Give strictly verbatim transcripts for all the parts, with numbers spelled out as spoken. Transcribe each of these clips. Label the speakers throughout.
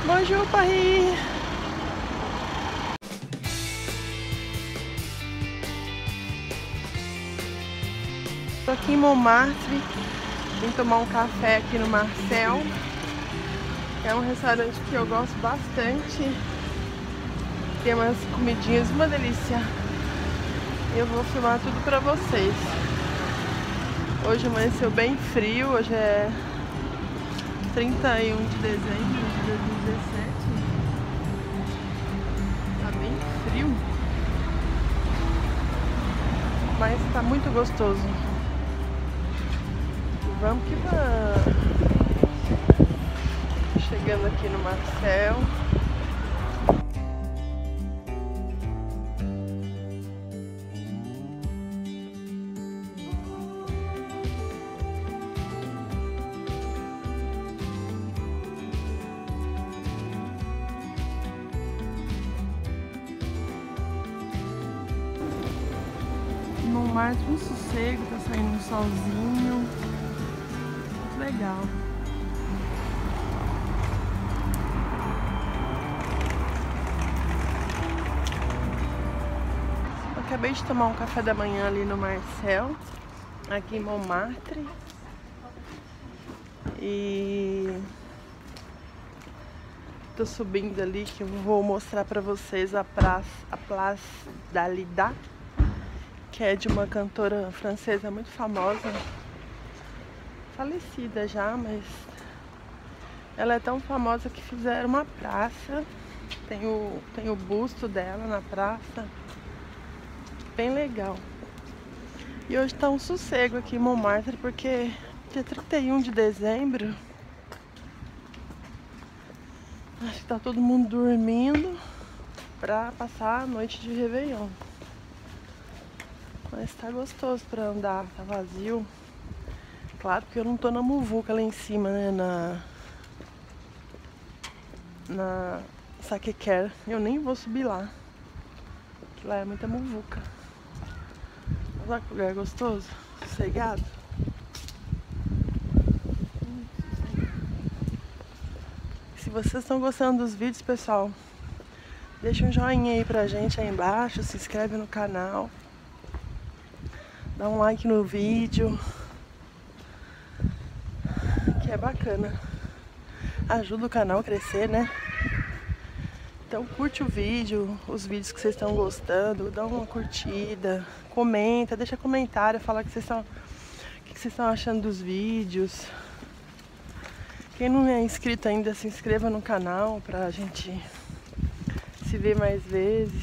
Speaker 1: Bonjour, Paris! Tô aqui em Montmartre, vim tomar um café aqui no Marcel. É um restaurante que eu gosto bastante. Tem umas comidinhas, uma delícia. Eu vou filmar tudo pra vocês. Hoje amanheceu bem frio, hoje é trinta e um de dezembro de dois mil e dezessete. Tá bem frio, mas tá muito gostoso. E vamos que vamos. Chegando aqui no Marcel. Montmartre, um sossego, tá saindo um solzinho. Muito legal. Eu acabei de tomar um café da manhã ali no Marcel, aqui em Montmartre. E tô subindo ali que eu vou mostrar pra vocês a praça, a Place Dalida, que é de uma cantora francesa muito famosa, falecida já, mas ela é tão famosa que fizeram uma praça, tem o, tem o busto dela na praça, bem legal. E hoje tá um sossego aqui em Montmartre, porque dia trinta e um de dezembro, acho que tá todo mundo dormindo pra passar a noite de Réveillon. Mas tá gostoso pra andar, tá vazio. Claro que eu não tô na muvuca lá em cima, né, na... Na Sacré-Cœur. Eu nem vou subir lá, que lá é muita muvuca. Olha que lugar gostoso, sossegado. Se vocês estão gostando dos vídeos, pessoal, deixa um joinha aí pra gente aí embaixo, se inscreve no canal. Dá um like no vídeo, que é bacana. Ajuda o canal a crescer, né? Então curte o vídeo, os vídeos que vocês estão gostando, dá uma curtida, comenta, deixa comentário, fala que vocês estão, o que vocês estão achando dos vídeos. Quem não é inscrito ainda, se inscreva no canal pra gente se ver mais vezes.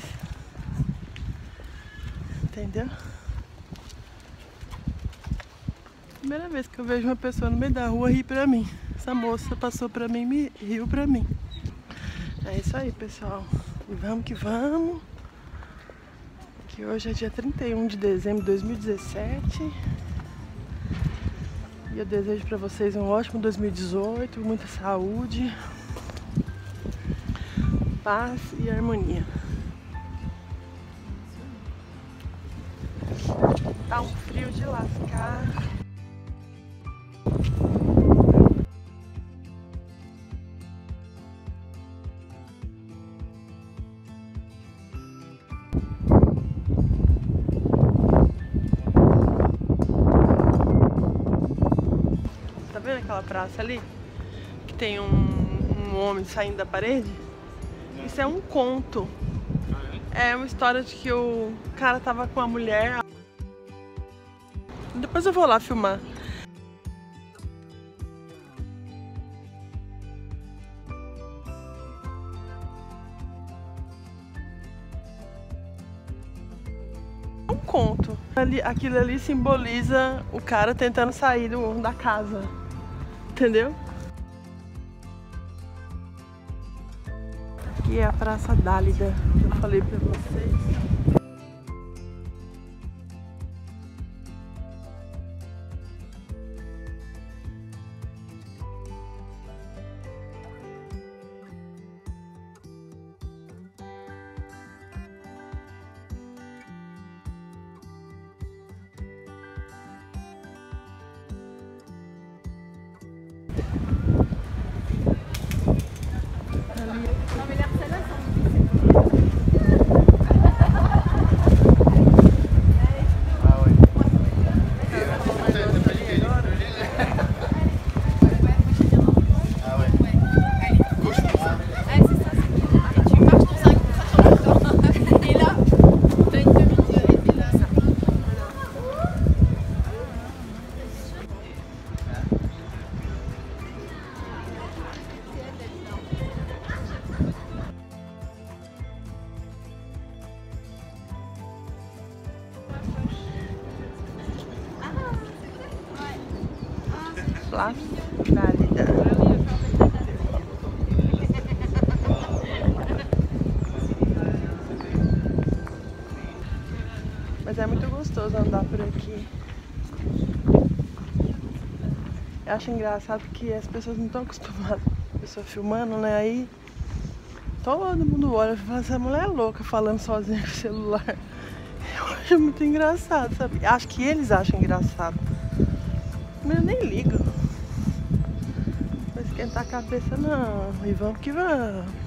Speaker 1: Entendeu? Primeira vez que eu vejo uma pessoa no meio da rua rir pra mim. Essa moça passou pra mim e me riu pra mim. É isso aí, pessoal. E vamos que vamos. Que hoje é dia trinta e um de dezembro de dois mil e dezessete. E eu desejo pra vocês um ótimo dois mil e dezoito. Muita saúde, paz e harmonia. Tá um frio de lascar. Tá vendo aquela praça ali? Que tem um, um homem saindo da parede? Isso é um conto. É uma história de que o cara tava com a mulher. Depois eu vou lá filmar. Um conto. Ali, aquilo ali simboliza o cara tentando sair do, da casa. Entendeu? Aqui é a Praça Dálida, que eu falei pra vocês. gostoso andar por aqui. Eu acho engraçado que as pessoas não estão acostumadas com a pessoa filmando, né? Aí todo mundo olha e fala, essa mulher é louca falando sozinha com o celular. Eu acho muito engraçado, sabe? Acho que eles acham engraçado. Mas eu nem ligo. Não vou esquentar a cabeça não. E vamos que vamos.